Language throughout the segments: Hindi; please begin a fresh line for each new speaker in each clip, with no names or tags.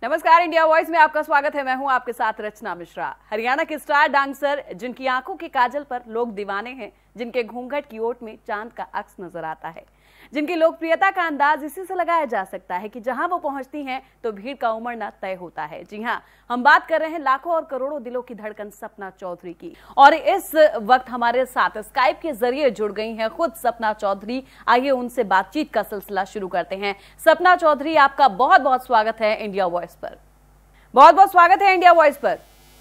नमस्कार, इंडिया वॉइस में आपका स्वागत है। मैं हूं आपके साथ रचना मिश्रा। हरियाणा के स्टार डांसर जिनकी आंखों के काजल पर लोग दीवाने हैं, जिनके घूंघट की ओट में चांद का अक्स नजर आता है, जिनकी लोकप्रियता का अंदाज इसी से लगाया जा सकता है कि जहां वो पहुंचती हैं तो भीड़ का उमड़ना तय होता है। जी हां, हम बात कर रहे हैं लाखों और करोड़ों दिलों की धड़कन सपना चौधरी की। और इस वक्त हमारे साथ स्काइप के जरिए जुड़ गई हैं खुद सपना चौधरी। आइए उनसे बातचीत का सिलसिला शुरू करते हैं। सपना चौधरी, आपका बहुत बहुत स्वागत है इंडिया वॉइस पर। बहुत बहुत स्वागत है इंडिया वॉइस पर।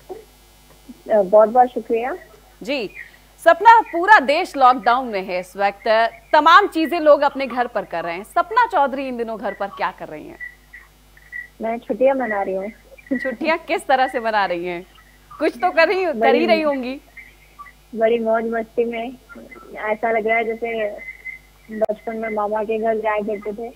बहुत बहुत शुक्रिया
जी। सपना, पूरा देश लॉकडाउन में है इस वक्त, तमाम चीजें लोग अपने घर पर कर रहे हैं। सपना चौधरी इन दिनों घर पर क्या कर रही हैं?
मैं छुट्टियां मना रही हूँ।
छुट्टियां किस तरह से मना रही हैं? कुछ तो कर ही रही होंगी।
बड़ी मौज मस्ती में। ऐसा लग रहा है जैसे बचपन में मामा के घर जाया करते थे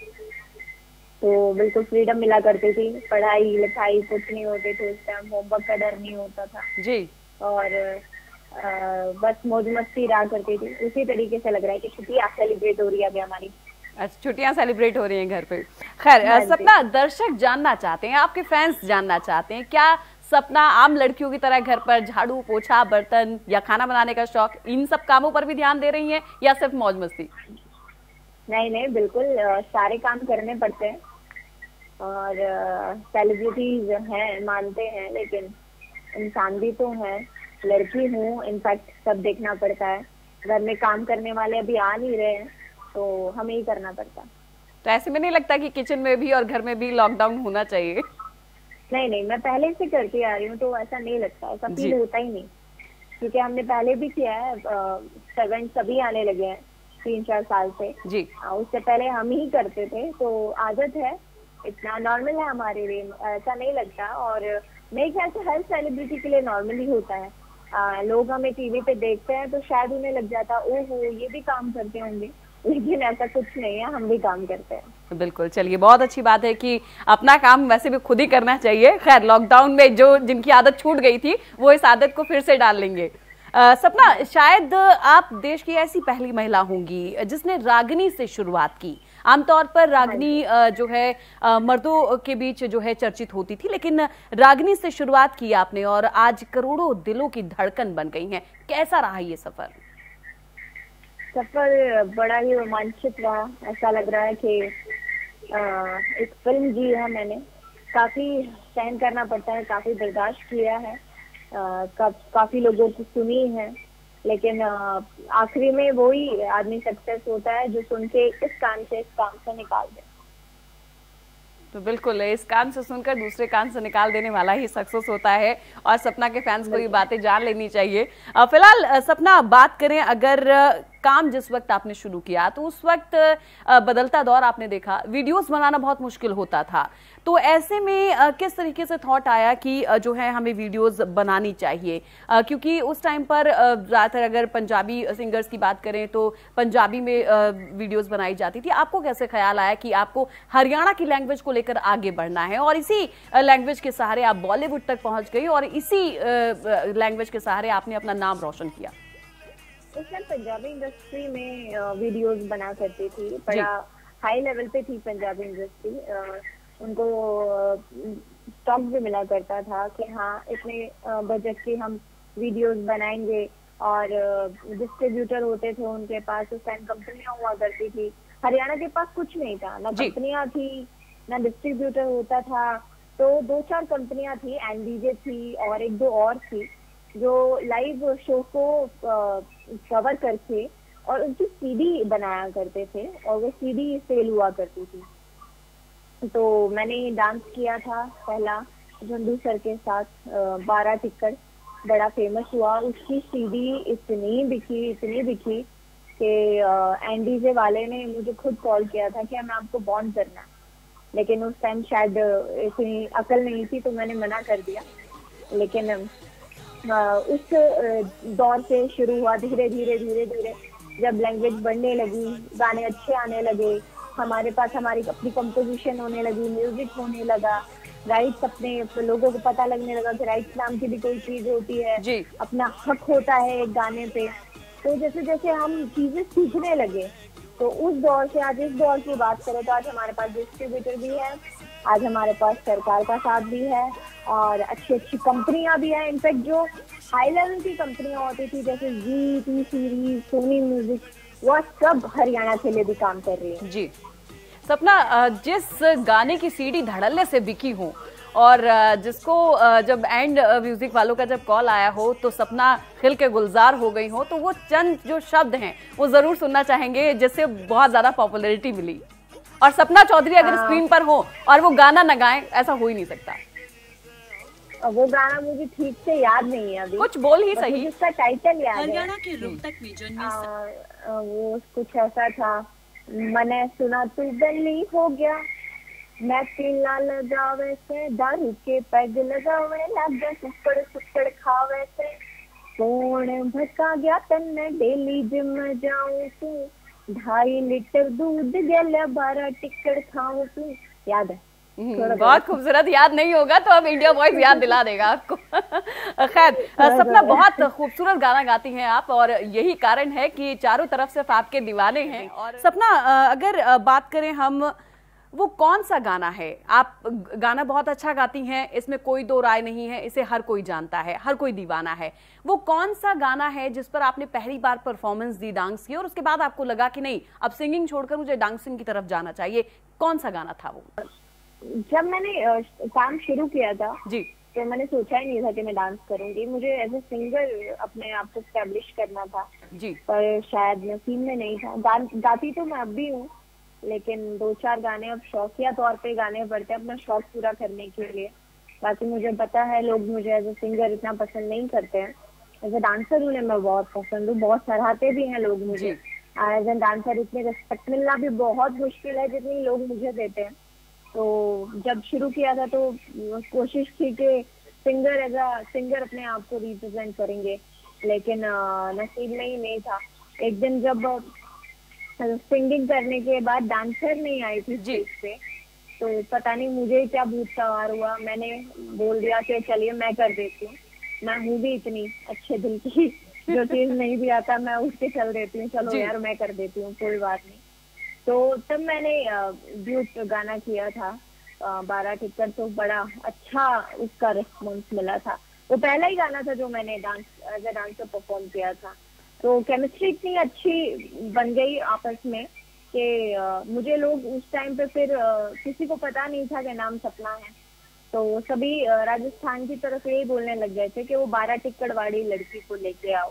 तो बिल्कुल फ्रीडम मिला करती थी। पढ़ाई लिखाई कुछ नहीं होते थे उस टाइम, होमवर्क का डर नहीं होता था
जी।
और बस मौज मस्ती रहा करती थी। उसी तरीके से लग रहा है कि छुट्टियां सेलिब्रेट हो रही है अभी हमारी।
अच्छा, छुट्टियां सेलिब्रेट हो रही हैं घर पे। खैर सपना, दर्शक जानना चाहते हैं, आपके फैंस जानना चाहते हैं, क्या सपना आम लड़कियों की तरह घर पर झाड़ू पोछा बर्तन या खाना बनाने का शौक, इन सब कामों पर भी ध्यान दे रही हैं या सिर्फ मौज मस्ती?
नहीं, बिल्कुल सारे काम करने पड़ते हैं और सेलिब्रिटीज हैं, मानते हैं, लेकिन इंसान भी तो हैं। लड़की हूँ, इनफैक्ट सब देखना पड़ता है। घर में काम करने वाले अभी आ नहीं रहे हैं तो हमें ही करना पड़ता है।
तो ऐसे में नहीं लगता कि किचन में भी और घर में भी लॉकडाउन होना चाहिए?
नहीं, मैं पहले से करती आ रही हूँ तो ऐसा नहीं लगता, ऐसा फील होता ही नहीं, क्योंकि हमने पहले भी किया है। सर्वेंट सभी आने लगे हैं 3-4 साल से जी। उससे पहले हम ही करते थे तो आदत है, इतना नॉर्मल है हमारे लिए, ऐसा नहीं लगता। और मेरे ख्याल से हर सेलिब्रिटी के लिए नॉर्मल ही होता है। लोग हमें टीवी पे देखते हैं तो शायद उन्हें लग जाता ओहो ये भी काम करते होंगे, लेकिन ऐसा कुछ नहीं है, हम भी काम करते हैं।
बिल्कुल, चलिए बहुत अच्छी बात है कि अपना काम वैसे भी खुद ही करना चाहिए। खैर, लॉकडाउन में जिनकी आदत छूट गई थी वो इस आदत को फिर से डाल लेंगे। सपना, शायद आप देश की ऐसी पहली महिला होंगी जिसने रागिनी से शुरुआत की। आमतौर पर रागिनी जो है मर्दों के बीच जो है चर्चित होती थी, लेकिन रागिनी से शुरुआत की आपने और आज करोड़ों दिलों की धड़कन बन गई हैं। कैसा रहा ये सफर?
सफर बड़ा ही रोमांचित रहा। ऐसा लग रहा है कि एक फिल्म जी है मैंने। काफी सहन करना पड़ता है, काफी बर्दाश्त किया है, काफी लोगों की सुनी है, लेकिन आखिरी में वही आदमी सक्सेस होता है जो सुन के इस कान से निकाल दे।
तो बिल्कुल, इस कान से सुनकर दूसरे कान से निकाल देने वाला ही सक्सेस होता है और सपना के फैंस को ये बातें जान लेनी चाहिए। फिलहाल सपना, बात करें अगर काम जिस वक्त आपने शुरू किया तो उस वक्त बदलता दौर आपने देखा, वीडियोस बनाना बहुत मुश्किल होता था, तो ऐसे में किस तरीके से थॉट आया कि जो है हमें वीडियोस बनानी चाहिए? क्योंकि उस टाइम पर ज़्यादातर अगर पंजाबी सिंगर्स की बात करें तो पंजाबी में वीडियोस बनाई जाती थी। आपको कैसे ख्याल आया कि आपको हरियाणा की लैंग्वेज को लेकर आगे बढ़ना है और इसी लैंग्वेज के सहारे आप बॉलीवुड तक पहुंच गई और इसी लैंग्वेज के सहारे आपने अपना नाम रोशन किया?
उस टाइम पंजाबी इंडस्ट्री में वीडियोस बना करती थी, बड़ा हाई लेवल पे थी पंजाबी इंडस्ट्री। उनको स्टॉक भी मिला करता था कि हाँ इतने बजट की हम वीडियोस बनाएंगे, और डिस्ट्रीब्यूटर होते थे उनके पास। उस टाइम कंपनियां हुआ करती थी, हरियाणा के पास कुछ नहीं था, ना कंपनियां थी ना डिस्ट्रीब्यूटर होता था। तो 2-4 कंपनियां थी, एनडीजे थी और 1-2 और थी, जो लाइव शो को कवर करके और उनकी सीडी बनाया करते थे और वो सीडी सेल हुआ करती थी। तो मैंने डांस किया था पहला झंडू सर के साथ, 12 टिक्कर, बड़ा फेमस हुआ। उसकी सीडी इतनी बिकी कि एनडीजे वाले ने मुझे खुद कॉल किया था कि हमें आपको बॉन्ड करना है, लेकिन उस टाइम शायद इतनी अकल नहीं थी तो मैंने मना कर दिया। लेकिन उस दौर से शुरू हुआ, धीरे धीरे जब लैंग्वेज बढ़ने लगी, गाने अच्छे आने लगे, हमारे पास हमारी अपनी कंपोजिशन होने लगी, म्यूजिक होने लगा, राइट्स अपने लोगों को पता लगने लगा कि राइट्स नाम की भी कोई चीज होती है, अपना हक होता है एक गाने पे। तो जैसे जैसे हम चीजें सीखने लगे तो उस दौर से आज इस दौर की बात करें तो आज हमारे पास डिस्ट्रीब्यूटर भी है, आज हमारे पास सरकार का साथ भी है और अच्छी अच्छी कंपनियां भी हैं। इनफैक्ट जो हाई लेवल की कंपनियां होती थी जैसे Zee, T Series, Sony music, वो सब हरियाणा के लिए भी काम कर रही है।
जी सपना, जिस गाने की सीडी धड़ल्ले से बिकी हो और जिसको जब एंड म्यूजिक वालों का जब कॉल आया हो तो सपना खिल के गुलजार हो गई हो, तो वो चंद जो शब्द हैं वो जरूर सुनना चाहेंगे जिससे बहुत ज्यादा पॉपुलैरिटी मिली। और सपना चौधरी अगर स्क्रीन पर हो और वो गाना न गाएं, ऐसा हो ही नहीं सकता।
वो गाना मुझे ठीक से याद नहीं है अभी,
कुछ बोल ही सही,
उसका टाइटल याद है।
हरियाणा के रोहतक में जन्मी
वो कुछ ऐसा था, मैंने सुना तू बल्ली हो गया, मैं पीला लगावे से, दारू के पैग लगावे, लग सुपड़ सुपड़ खावे से, कौन भटका गया तन्ने, डेली जिम जाऊं तू, 2.5 लीटर दूध गले 12 टिक्कड़ खाऊं तू। याद है?
बहुत खूबसूरत। याद नहीं होगा तो अब इंडिया वॉइस याद दिला देगा आपको। खैर सपना, बहुत खूबसूरत गाना गाती हैं आप और यही कारण है कि चारों तरफ सिर्फ आपके दीवाने हैं। और सपना, अगर बात करें हम, वो कौन सा गाना है? आप गाना बहुत अच्छा गाती हैं, इसमें कोई दो राय नहीं है, इसे हर कोई जानता है, हर कोई दीवाना है। वो कौन सा गाना है जिस पर आपने पहली बार परफॉर्मेंस दी डांस की और उसके बाद आपको लगा कि नहीं, अब सिंगिंग छोड़कर मुझे डांसिंग की तरफ जाना चाहिए? कौन सा गाना था वो?
जब मैंने काम शुरू किया था
जी,
तो मैंने सोचा ही नहीं था कि मैं डांस करूंगी। मुझे एज ए सिंगर अपने आप को एस्टेब्लिश करना था
जी,
पर शायद नसीब में नहीं था। गाती तो मैं अब भी हूँ, लेकिन 2-4 गाने अब शौकिया तौर पे गाने पड़ते हैं अपना शौक पूरा करने के लिए। बाकी मुझे पता है लोग मुझे एज ए सिंगर इतना पसंद नहीं करते हैं। एज ए डांसर उन्हें मैं बहुत पसंद हूँ, बहुत सराहते भी हैं लोग मुझे। एज ए डांसर इतनी रिस्पेक्ट मिलना भी बहुत मुश्किल है जितनी लोग मुझे देते हैं। तो जब शुरू किया था तो कोशिश थी कि सिंगर एज अ सिंगर अपने आप को रिप्रेजेंट करेंगे, लेकिन नसीब में ही नहीं था। एक दिन जब सिंगिंग करने के बाद डांसर नहीं आई थी स्टेज पे, तो पता नहीं मुझे क्या भूत सवार हुआ, मैंने बोल दिया कि चलिए मैं कर देती हूँ। मैं हूँ भी इतनी अच्छे दिल की, जो चीज नहीं भी आता मैं उठ के चल देती हूँ, चलो यार मैं कर देती हूँ, कोई बात नहीं। तो तब मैंने ड्यूट गाना किया था 12 टिक्कर, तो बड़ा अच्छा उसका रिस्पॉन्स मिला था। वो पहला ही गाना था जो मैंने dance as a dancer perform किया था। तो केमिस्ट्री इतनी अच्छी बन गई आपस में कि मुझे लोग उस टाइम पे फिर किसी को पता नहीं था कि नाम सपना है, तो सभी राजस्थान की तरफ यही बोलने लग गए थे कि वो 12 टिक्कड़ वाली लड़की को लेके आओ,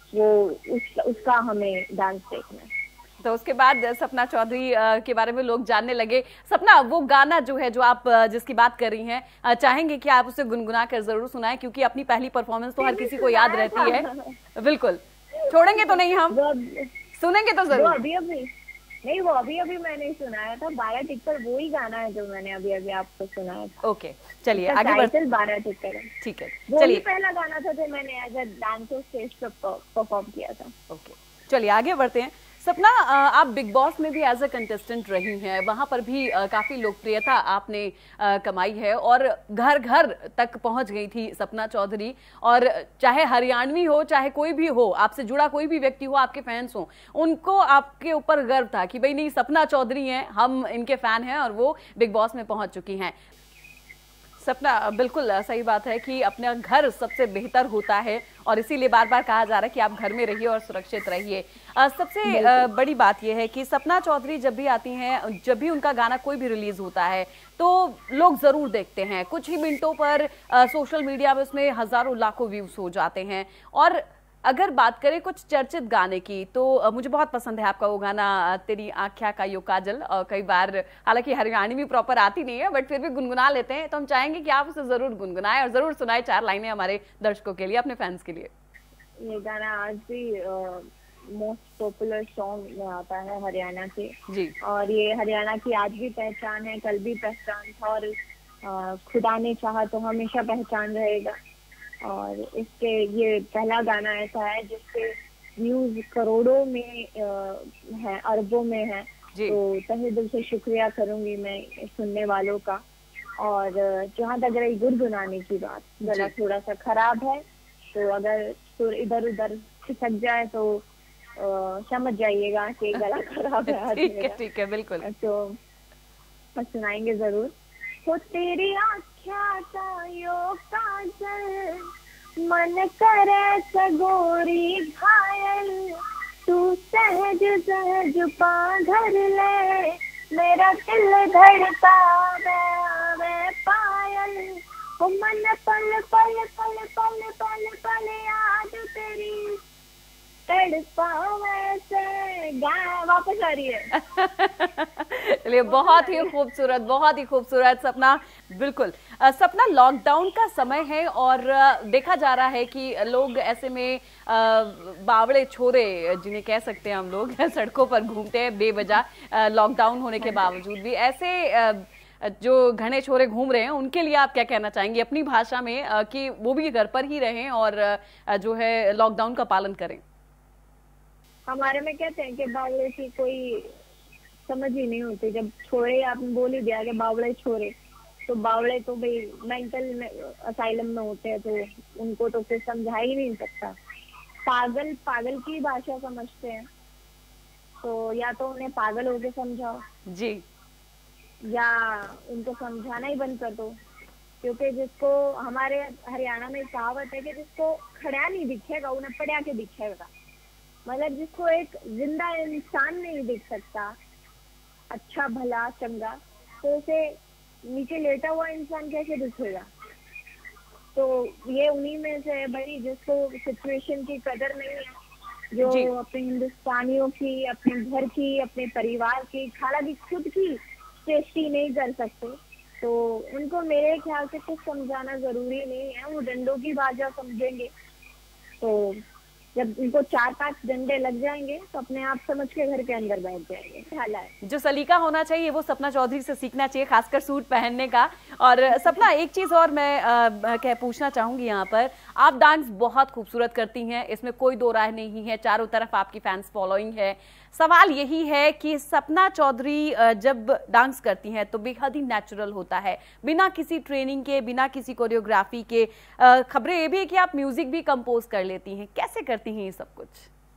वो उसका हमें डांस देखना है।
तो उसके बाद सपना चौधरी के बारे में लोग जानने लगे। सपना, वो गाना जो है, जो आप जिसकी बात कर रही हैं, चाहेंगे कि आप उसे गुनगुना कर जरूर सुनाएं, क्योंकि अपनी पहली परफॉर्मेंस तो हर किसी को याद रहती है। बिल्कुल, छोड़ेंगे तो नहीं हम, सुनेंगे तो जरूर।
वो अभी मैंने सुनाया था 12 टिक्कर, वो ही गाना है जो मैंने अभी आपको सुनाया था।
ओके, चलिए आगे बढ़ते।
12 टिक्कर,
ठीक है,
चलिए। पहला गाना था जो मैंने एज ए डांसर स्टेज पर परफॉर्म किया था।
ओके, चलिए आगे बढ़ते हैं। सपना, आप बिग बॉस में भी एज अ कंटेस्टेंट रही हैं, वहां पर भी काफी लोकप्रियता आपने कमाई है और घर घर तक पहुंच गई थी सपना चौधरी। और चाहे हरियाणवी हो, चाहे कोई भी हो, आपसे जुड़ा कोई भी व्यक्ति हो, आपके फैंस हो, उनको आपके ऊपर गर्व था कि भाई नहीं, सपना चौधरी हैं, हम इनके फैन हैं और वो बिग बॉस में पहुंच चुकी हैं। सपना, बिल्कुल सही बात है कि अपना घर सबसे बेहतर होता है और इसीलिए बार बार कहा जा रहा है कि आप घर में रहिए और सुरक्षित रहिए। सबसे बड़ी बात यह है कि सपना चौधरी जब भी आती हैं, जब भी उनका गाना कोई भी रिलीज होता है तो लोग जरूर देखते हैं। कुछ ही मिनटों पर सोशल मीडिया में उसमें हजारों लाखों व्यूज हो जाते हैं। और अगर बात करें कुछ चर्चित गाने की, तो मुझे बहुत पसंद है आपका वो गाना तेरी आँख्या का यो काजल। और कई बार, हालांकि हरियाणवी भी प्रॉपर आती नहीं है, बट फिर भी गुनगुना लेते हैं, तो हम चाहेंगे कि आप उसे जरूर गुनगुनाएं और जरूर सुनाएं 4 लाइनें हमारे दर्शकों के लिए, अपने फैंस के लिए।
ये गाना आज भी मोस्ट पॉपुलर सॉन्ग में आता है हरियाणा के
जी, और
ये हरियाणा की आज भी पहचान है, कल भी पहचान था और खुदा ने चाहा तो हमेशा पहचान रहेगा। और इसके ये पहला गाना ऐसा है जिसके व्यूज करोड़ों में है, अरबों में है। तो तहे दिल से शुक्रिया करूंगी मैं सुनने वालों का। और जहाँ तक रही गुनगुनाने की बात, गला थोड़ा सा खराब है, तो अगर सुर इधर उधर खिसक जाए तो समझ जाइएगा कि गला खराब है।
ठीक है, बिल्कुल।
तो सुनाएंगे जरूर। हो तेरी आख्या का यो काजल, मन करे सगोरी घायल, तू सहज सहज पाधर ले, मेरा दिल धड़कावे आवे पायल, वो मन पल पल पल पल पल पल याद तेरी तड़पावे से। गाना वापस आ रही है।
चलिए, बहुत ही खूबसूरत, बहुत ही खूबसूरत सपना। बिल्कुल सपना, लॉकडाउन का समय है और देखा जा रहा है कि लोग ऐसे में बावड़े छोरे जिन्हें कह सकते हैं हम लोग सड़कों पर घूमते हैं बेवजह, लॉकडाउन होने के बावजूद भी। ऐसे जो घने छोरे घूम रहे हैं उनके लिए आप क्या कहना चाहेंगे अपनी भाषा में, कि वो भी घर पर ही रहें और जो है लॉकडाउन का पालन करें?
हमारे में कहते हैं कि बावड़े की कोई समझ ही नहीं होती। जब छोरे आपने बोल ही दिया कि बावड़े छोरे, तो बावड़े तो भाई मेंटल असाइलम में होते हैं, तो उनको तो फिर समझा ही नहीं सकता। पागल पागल की भाषा समझते हैं, तो या तो उन्हें पागल होके समझाओ
जी,
या उनको समझाना ही बंद कर दो। क्योंकि जिसको, हमारे हरियाणा में कहावत है कि जिसको खड़ा नहीं दिखेगा उन्हें पड़ा के दिखेगा। मतलब जिसको एक जिंदा इंसान नहीं दिख सकता, अच्छा भला चंगा, तो उसे नीचे लेटा हुआ इंसान कैसे दिखेगा? तो ये उन्हीं में से है भाई, जिसको सिचुएशन की कदर नहीं है, जो अपने हिंदुस्तानियों की, अपने घर की, अपने परिवार की, हालांकि खुद की सेफ्टी नहीं कर सकते, तो उनको मेरे ख्याल से कुछ समझाना जरूरी नहीं है। वो डंडों की भाषा समझेंगे, तो जब उनको 4-5 डंडे लग जाएंगे तो अपने आप समझ के घर के अंदर बैठ जाएंगे। हालांकि
जो सलीका होना चाहिए वो सपना चौधरी से सीखना चाहिए, खासकर सूट पहनने का। और सपना, एक चीज और मैं पूछना चाहूंगी यहाँ पर, आप डांस बहुत खूबसूरत करती हैं, इसमें कोई दो राय नहीं है, चारों तरफ आपकी फैंस फॉलोइंग है। सवाल यही है कि सपना चौधरी जब डांस करती हैं तो बेहद ही नेचुरल होता है, बिना किसी ट्रेनिंग के, बिना किसी कोरियोग्राफी के। खबरें ये भी है कि आप म्यूजिक भी कंपोज कर लेती हैं, कैसे करती हैं ये सब कुछ?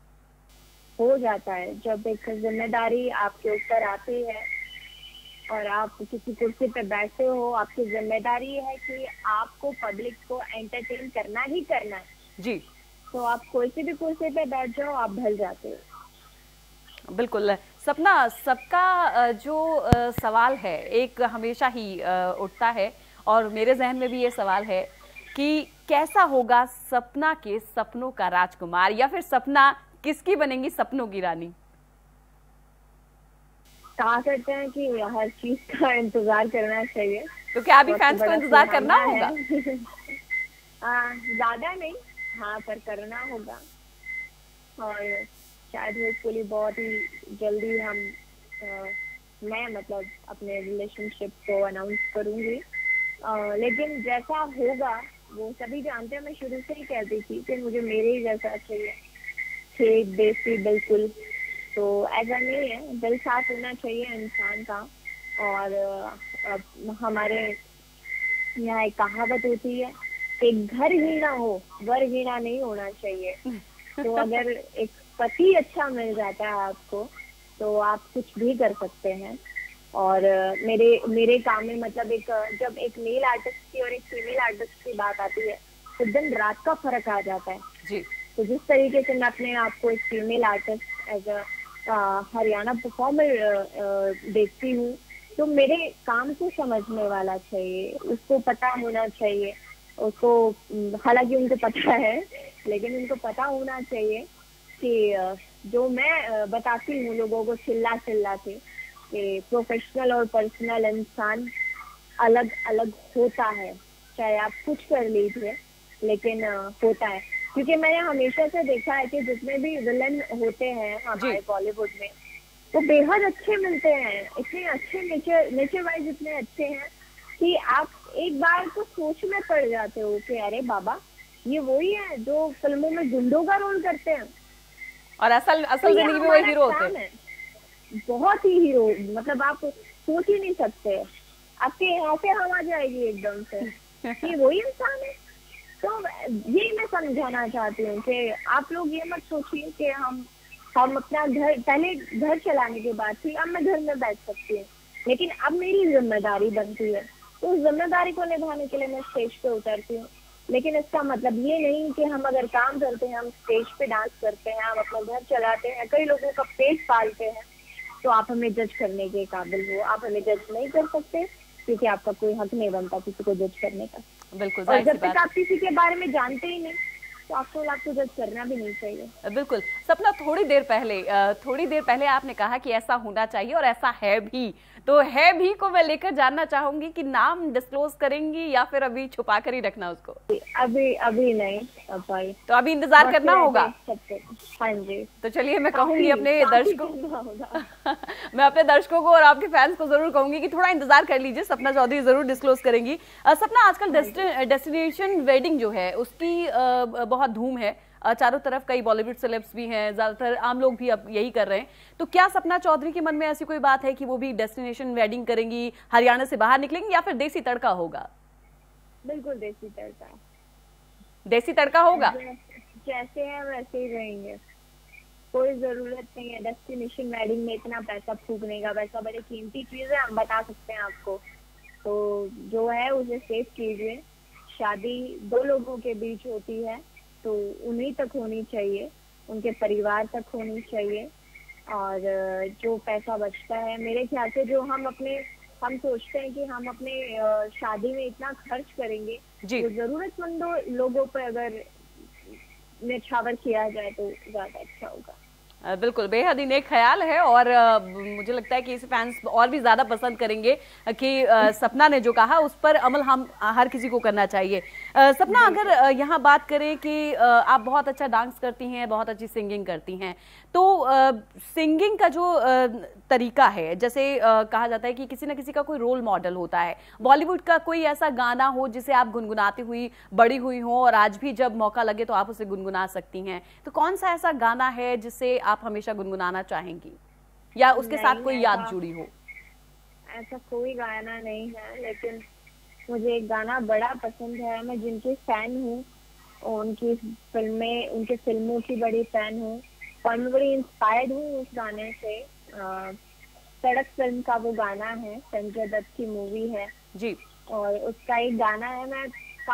हो जाता है जब एक जिम्मेदारी आपके ऊपर आती है और आप किसी कुर्सी पे बैठे हो, आपकी जिम्मेदारी है कि आपको पब्लिक को एंटरटेन करना ही करना है
जी।
तो आप कोई सी भी कुर्सी पे बैठ जाओ, आप ढल जाते हो।
बिल्कुल सपना, सबका जो सवाल है एक हमेशा ही उठता है और मेरे जहन में भी ये सवाल है कि कैसा होगा सपना के सपनों का राजकुमार, या फिर सपना किसकी बनेंगी सपनों की रानी?
कहा करते हैं कि हर चीज का इंतजार करना चाहिए,
तो क्या अभी फैंस को इंतजार करना होगा?
ज्यादा नहीं, हाँ, पर करना होगा। और शायद होपफुली बहुत ही जल्दी मैं मतलब अपने रिलेशनशिप को अनाउंस करूंगी। लेकिन जैसा होगा वो सभी जानते हैं। मैं शुरू से ही कहती थी कि मुझे मेरे ही जैसा चाहिए, ठीक देसी बिल्कुल। तो ऐसा नहीं है, दिल साफ होना चाहिए इंसान का। और हमारे यहाँ एक कहावत होती है कि घर हीना हो वर हीना नहीं होना चाहिए। तो अगर एक पति अच्छा मिल जाता है आपको तो आप कुछ भी कर सकते हैं। और मेरे काम में मतलब जब एक मेल आर्टिस्ट की और एक फीमेल आर्टिस्ट की बात आती है तो दिन रात का फर्क आ जाता है
जी।
तो जिस तरीके से मैं अपने आप को एक female artist as a Haryana performer देखती हूँ, तो मेरे काम को समझने वाला चाहिए, उसको पता होना चाहिए, उसको, हालांकि उनको पता है लेकिन उनको पता होना चाहिए कि जो मैं बताती हूँ लोगों को चिल्ला चिल्ला के कि प्रोफेशनल और पर्सनल इंसान अलग अलग होता है। चाहे आप कुछ कर लीजिए लेकिन होता है। क्योंकि मैंने हमेशा से देखा है कि जितने भी विलन होते हैं हमारे बॉलीवुड में वो बेहद अच्छे मिलते हैं, इतने अच्छे नेचर वाइज इतने अच्छे हैं कि आप एक बार तो सोच में पड़ जाते हो कि अरे बाबा ये वही है जो फिल्मों में गुंडों का रोल करते हैं
और असल जिंदगी में वो हीरो होते हैं।
बहुत ही हीरो, मतलब आप सोच ही नहीं सकते, आपके यहाँ से हवा जाएगी एकदम से कि वही इंसान है। तो ये मैं समझाना चाहती हूँ कि आप लोग ये मत सोचिए कि हम अपना घर, पहले घर चलाने के बाद थी, अब मैं घर में बैठ सकती हूँ, लेकिन अब मेरी जिम्मेदारी बनती है तो उस जिम्मेदारी को निभाने के लिए मैं स्टेज पे उतरती हूँ। लेकिन इसका मतलब ये नहीं कि हम अगर काम करते हैं, हम स्टेज पे डांस करते हैं, हम अपना घर चलाते हैं, कई लोगों का पेट पालते हैं, तो आप हमें जज करने के काबिल हो। आप हमें जज नहीं कर सकते क्योंकि आपका कोई हक नहीं बनता किसी को जज करने का।
बिल्कुल,
और जब तक आप किसी के बारे में जानते ही नहीं तो आपको जज करना भी नहीं चाहिए।
बिल्कुल। सपना, थोड़ी देर पहले आपने कहा कि ऐसा होना चाहिए और ऐसा है भी, तो है भी को मैं लेकर जानना चाहूंगी कि नाम डिस्क्लोज करेंगी या फिर अभी छुपा कर ही रखना उसको?
अभी नहीं भाई,
तो अभी इंतजार करना होगा।
हाँ जी।
तो चलिए मैं कहूंगी अपने दर्शकों मैं अपने दर्शकों को और आपके फैंस को जरूर कहूंगी कि थोड़ा इंतजार कर लीजिए, सपना चौधरी जरूर डिस्क्लोज करेंगी। सपना, आजकल डेस्टिनेशन वेडिंग जो है उसकी बहुत धूम है, चारों तरफ कई बॉलीवुड सेलेब्स भी हैं, ज्यादातर आम लोग भी अब यही कर रहे हैं। तो क्या सपना चौधरी के मन में ऐसी कोई बात है कि वो भी डेस्टिनेशन वेडिंग करेंगी, हरियाणा से बाहर निकलेंगी, या फिर देसी तड़का होगा?
बिल्कुल देसी तड़का।
देसी तड़का होगा,
जैसे हैं वैसे ही रहेंगे। कोई जरूरत नहीं है डेस्टिनेशन वेडिंग में इतना पैसा फूकने का। पैसा बड़ी कीमती चीज है, हम बता सकते हैं आपको। तो जो है उसे सेव कीजिए। शादी दो लोगों के बीच होती है तो उन्हीं तक होनी चाहिए, उनके परिवार तक होनी चाहिए। और जो पैसा बचता है, मेरे ख्याल से जो हम सोचते हैं कि हम अपने शादी में इतना खर्च करेंगे, तो जरूरतमंदों लोगों पर अगर न्यौछावर किया जाए तो ज्यादा अच्छा होगा।
बिल्कुल, बेहद ही नेक ख्याल है और मुझे लगता है कि इसे फैंस और भी ज्यादा पसंद करेंगे कि सपना ने जो कहा उस पर अमल हम हर किसी को करना चाहिए। सपना, अगर यहाँ बात करें कि आप बहुत अच्छा डांस करती हैं, बहुत अच्छी सिंगिंग करती हैं, तो सिंगिंग का जो तरीका है, जैसे कहा जाता है कि किसी न किसी का कोई रोल मॉडल होता है, बॉलीवुड का कोई ऐसा गाना हो जिसे आप गुनगुनाती हुई बड़ी हुई हो और आज भी जब मौका लगे तो आप उसे गुनगुना सकती हैं, तो कौन सा ऐसा गाना है जिसे आप हमेशा गुनगुनाना चाहेंगी या उसके साथ कोई याद जुड़ी हो?
ऐसा कोई गाना नहीं है, लेकिन मुझे एक गाना बड़ा पसंद है। मैं जिनकी फैन हूँ, उनकी फिल्मों की बड़ी फैन हूँ और मैं बड़ी इंस्पायर्ड हूँ उस गाने से। सड़क फिल्म का वो गाना है, संजय दत्त की मूवी है
जी,
और उसका एक गाना है। मैं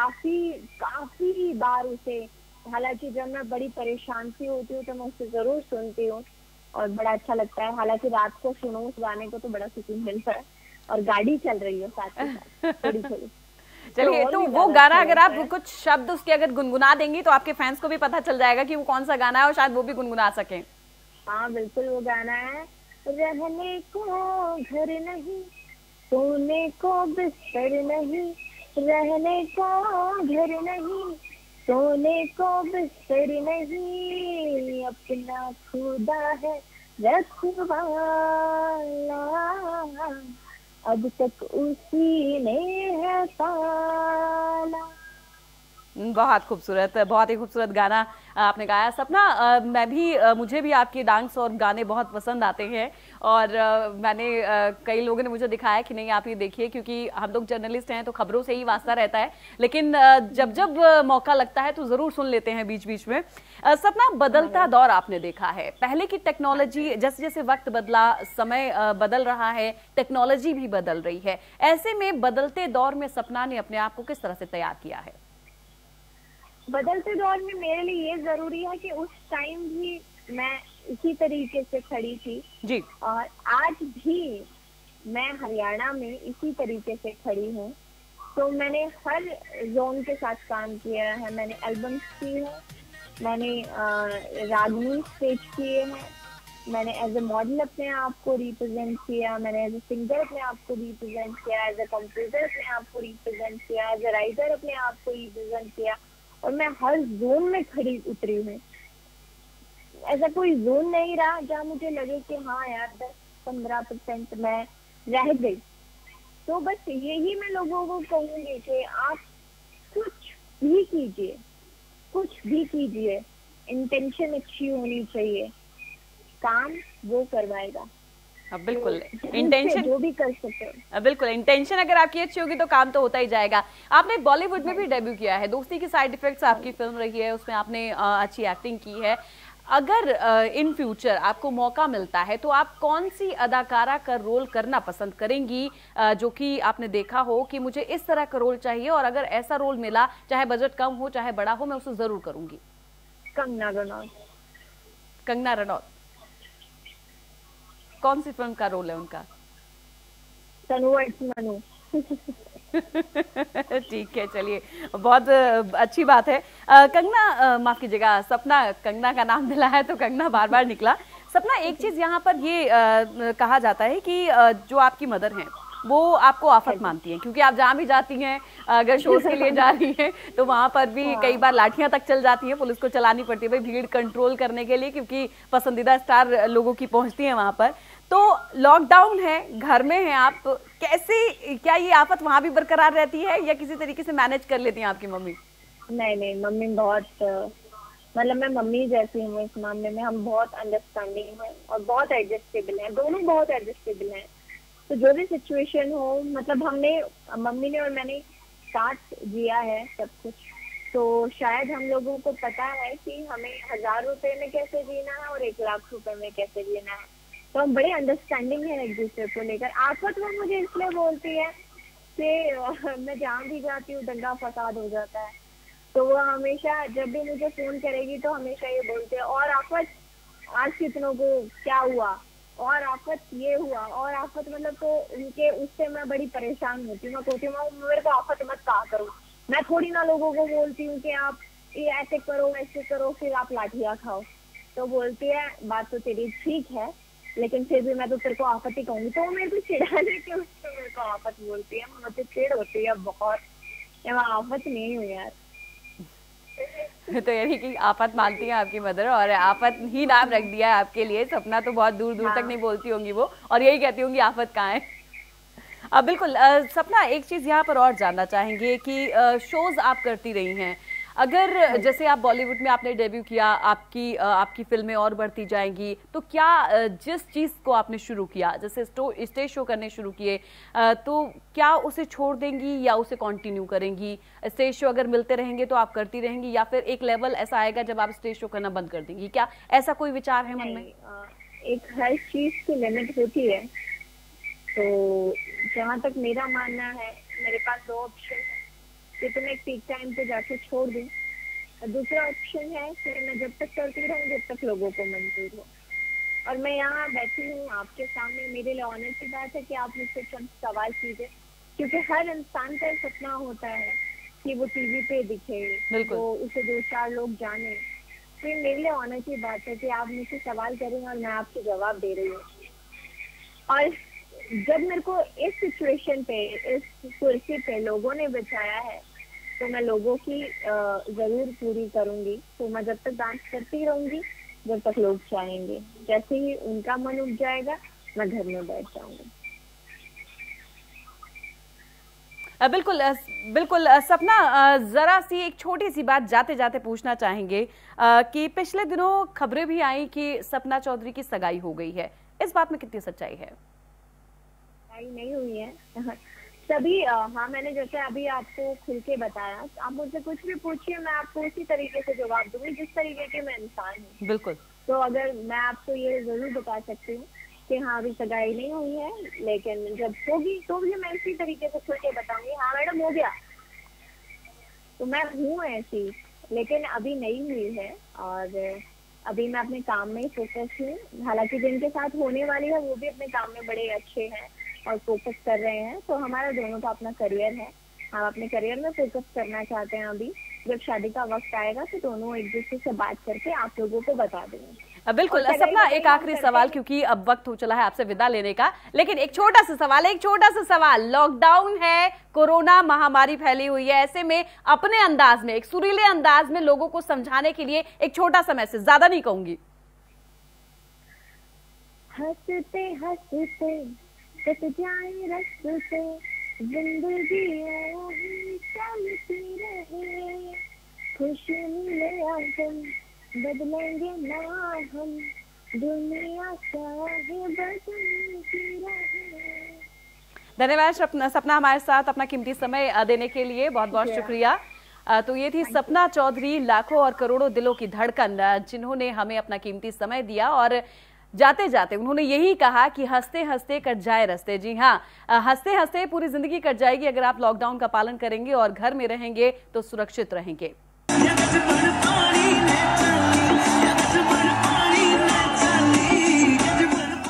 काफी बार उसे, हालांकि जब मैं बड़ी परेशान सी होती हूँ तो मैं उसे जरूर सुनती हूँ और बड़ा अच्छा लगता है। हालांकि रात को सुनो उस गाने को तो बड़ा सुकून मिलता है और गाड़ी चल रही है साथ ही साथ थोड़ी।
चलिए, तो वो गाना अगर आप कुछ शब्द उसके अगर गुनगुना देंगी तो आपके फैंस को भी पता चल जाएगा कि वो कौन सा गाना है और शायद वो भी गुनगुना सकें।
हाँ बिल्कुल, वो गाना है, रहने को घर नहीं, सोने को बिस्तर नहीं, रहने को घर नहीं, सोने को बिस्तर नहीं, अपना खुदा है रखवाला, अब तक उसी ने है पाला।
बहुत खूबसूरत, बहुत ही खूबसूरत गाना आपने गाया। सपना, मुझे भी आपके डांस और गाने बहुत पसंद आते हैं और कई लोगों ने मुझे दिखाया कि नहीं आप ये देखिए, क्योंकि हम लोग जर्नलिस्ट हैं तो खबरों से ही वास्ता रहता है, लेकिन जब मौका लगता है तो जरूर सुन लेते हैं बीच बीच में। सपना, बदलता दौर आपने देखा है, पहले की टेक्नोलॉजी, जैसे जैसे वक्त बदला, समय बदल रहा है, टेक्नोलॉजी भी बदल रही है, ऐसे में बदलते दौर में सपना ने अपने आप को किस तरह से तैयार किया है?
बदलते दौर में मेरे लिए ये जरूरी है कि उस टाइम भी मैं इसी तरीके से खड़ी थी
जी, और
आज भी मैं हरियाणा में इसी तरीके से खड़ी हूँ। तो मैंने हर जोन के साथ काम किया है, मैंने एल्बम्स की है, मैंने रागनी स्टेज किए हैं, मैंने एज ए मॉडल अपने आप को रिप्रेजेंट किया, मैंने एज ए सिंगर अपने आप को रिप्रेजेंट किया, एज ए कंपोजर अपने आप को रिप्रेजेंट किया, एज ए राइटर अपने आप को रिप्रेजेंट किया और मैं हर जोन में खड़ी उतरी हूँ। ऐसा कोई जोन नहीं रहा जहाँ मुझे लगे कि हाँ यार 10-15% मैं रह गई। तो बस यही मैं लोगों को कहूंगी कि आप कुछ भी कीजिए, इंटेंशन अच्छी होनी चाहिए, काम वो करवाएगा।
बिल्कुल, इंटेंशन
जो भी कर सकते हो,
बिल्कुल इंटेंशन अगर आपकी अच्छी होगी तो काम तो होता ही जाएगा। आपने बॉलीवुड में भी डेब्यू किया है, दोस्ती की साइड इफेक्ट्स आपकी फिल्म रही है, उसमें आपने अच्छी एक्टिंग की है। अगर इन फ्यूचर आपको मौका मिलता है तो आप कौन सी अदाकारा का रोल करना पसंद करेंगी, जो कि आपने देखा हो कि मुझे इस तरह का रोल चाहिए और अगर ऐसा रोल मिला, चाहे बजट कम हो चाहे बड़ा हो, मैं उसे जरूर करूंगी?
कंगना रनौत।
कंगना रनौत, कौन सी फिल्म का रोल है उनका?
मनु।
ठीक है, चलिए, बहुत अच्छी बात है। कंगना, माफ कीजिएगा, सपना, कंगना का नाम मिला है तो कंगना बार बार निकला। सपना, एक चीज यहाँ पर ये कहा जाता है कि जो आपकी मदर हैं वो आपको आफत मानती हैं, क्योंकि आप जहाँ भी जाती हैं, अगर शोज के लिए जा रही हैं तो वहां पर भी कई बार लाठियां तक चल जाती हैं, पुलिस को चलानी पड़ती है भाई भीड़ कंट्रोल करने के लिए, क्योंकि पसंदीदा स्टार लोगों की पहुंचती है वहां पर। तो लॉकडाउन है, घर में हैं आप, कैसे, क्या ये आफत वहां भी बरकरार रहती है या किसी तरीके से मैनेज कर लेती हैं आपकी मम्मी?
नहीं, मम्मी बहुत, मतलब मैं मम्मी जैसी हूँ इस मामले में। हम बहुत अंडरस्टैंडिंग हैं और बहुत एडजस्टेबल हैं, दोनों बहुत एडजस्टेबल हैं। तो जो भी सिचुएशन हो, मतलब हमने, मम्मी ने और मैंने साथ जिया है सब कुछ, तो शायद हम लोगों को पता है कि हमें 1000 रुपए में कैसे जीना है और 1 लाख रुपए में कैसे जीना है। तो हम बड़े अंडरस्टैंडिंग है एक दूसरे को लेकर। आफत वो मुझे इसलिए बोलती है कि मैं जहाँ भी जाती हूँ दंगा फसाद हो जाता है, तो वो हमेशा जब भी मुझे फोन करेगी तो हमेशा ये बोलते हैं, और आफत आज कितनों को क्या हुआ, और आफत ये हुआ, और आफत, मतलब तो उनके उससे मैं बड़ी परेशान होती हूँ। मैं कहती हूँ मेरे को आफत मत कहा करो। मैं थोड़ी ना लोगों को बोलती हूँ कि आप ये ऐसे करो वैसे करो फिर आप लाठियाँ खाओ। तो बोलती है बात तो तेरी ठीक है, लेकिन फिर भी मैं तो तेरे को आफत ही कहूंगी। तो मेरे को चिढ़ाने के उससे मेरे को आफत बोलती है, मुझे चिढ़ होती है बहुत। मैं आफत नहीं हूँ यार।
तो यानी कि आफत मानती है आपकी मदर, और आफत ही नाम रख दिया है आपके लिए। सपना तो बहुत दूर दूर तक नहीं बोलती होंगी वो, और यही कहती होंगी आफत कहाँ है। बिल्कुल। सपना, एक चीज यहाँ पर और जानना चाहेंगे कि शोज आप करती रही हैं, अगर जैसे आप बॉलीवुड में आपने डेब्यू किया, आपकी फिल्में और बढ़ती जाएंगी, तो क्या जिस चीज को आपने शुरू किया, जैसे स्टेज शो करने शुरू किए, तो क्या उसे छोड़ देंगी या उसे कंटिन्यू करेंगी? स्टेज शो अगर मिलते रहेंगे तो आप करती रहेंगी, या फिर एक लेवल ऐसा आएगा जब आप स्टेज शो करना बंद कर देंगी? क्या ऐसा कोई विचार है मन में?
एक हर चीज की लिमिट होती है। तो जहाँ तक मेरा मानना है, मेरे पास 2 ऑप्शन है कि तुम एक पीक टाइम पे जाके छोड़ दूं, और दूसरा ऑप्शन है कि मैं जब तक करती रहूं जब तक लोगों को मंजूर हो। और मैं यहाँ बैठी हूँ आपके सामने, मेरे लिए ऑनर की बात है कि आप मुझसे चंद सवाल कीजिए, क्योंकि हर इंसान का सपना होता है कि वो टीवी पे दिखे, वो उसे 2-4 लोग जाने। तो मेरे लिए ऑनर की बात है कि आप मुझसे सवाल करें और मैं आपको जवाब दे रही हूँ। और जब मेरे को इस सिचुएशन पे, इस कुर्सी पे लोगों ने बिठाया है, तो मैं लोगों की जरूर पूरी करूंगी। तो मैं जब तक डांस करती रहूंगी जब तक लोग चाहेंगे। जैसे ही उनका मन उठ जाएगा मैं घर में बैठ जाऊंगी।
बिल्कुल बिल्कुल। सपना, जरा सी एक छोटी सी बात जाते जाते पूछना चाहेंगे कि पिछले दिनों खबरें भी आई कि सपना चौधरी की सगाई हो गई है, इस बात में कितनी सच्चाई है?
नहीं हुई है सभी। हाँ, मैंने जैसे अभी आपको खुल के बताया, आप मुझसे कुछ भी पूछिए मैं आपको उसी तरीके से जवाब दूंगी जिस तरीके के मैं इंसान हूँ।
बिल्कुल।
तो अगर मैं आपको ये जरूर बता सकती हूँ कि हाँ अभी सगाई नहीं हुई है, लेकिन जब होगी तो भी मैं इसी तरीके से खुल के बताऊंगी, हाँ मैडम हो गया। तो मैं हूँ ऐसी, लेकिन अभी नहीं हुई है और अभी मैं अपने काम में ही फोकस हूँ। हालांकि जिनके साथ होने वाली है वो भी अपने काम में बड़े अच्छे हैं और फोकस कर रहे हैं। तो हमारा दोनों का अपना करियर है, हम अपने करियर में फोकस करना चाहते हैं। अभी जब शादी का वक्त आएगा तो दोनों एक दूसरे से बात करके आप लोगों को बता देंगे।
बिल्कुल। सपना, एक आखिरी सवाल, क्योंकि अब वक्त हो चला है आपसे विदा लेने का, लेकिन एक छोटा सा सवाल। लॉकडाउन है, कोरोना महामारी फैली हुई है, ऐसे में अपने अंदाज में, एक सुरीले अंदाज में लोगों को समझाने के लिए एक छोटा सा मैसेज, ज्यादा नहीं कहूंगी।
हंसते हंसते कट जाए रास्ते, जिंदगी चलती रहे, खुशी मिले हम बदलेंगे ना हम, दुनिया चाहे बदलती रहे।
धन्यवाद सपना, हमारे साथ अपना कीमती समय देने के लिए, बहुत बहुत शुक्रिया। तो ये थी सपना चौधरी, लाखों और करोड़ों दिलों की धड़कन, जिन्होंने हमें अपना कीमती समय दिया और जाते जाते उन्होंने यही कहा कि हंसते हंसते कट जाए रास्ते। जी हाँ, हंसते हंसते पूरी जिंदगी कट जाएगी अगर आप लॉकडाउन का पालन करेंगे और घर में रहेंगे तो सुरक्षित रहेंगे।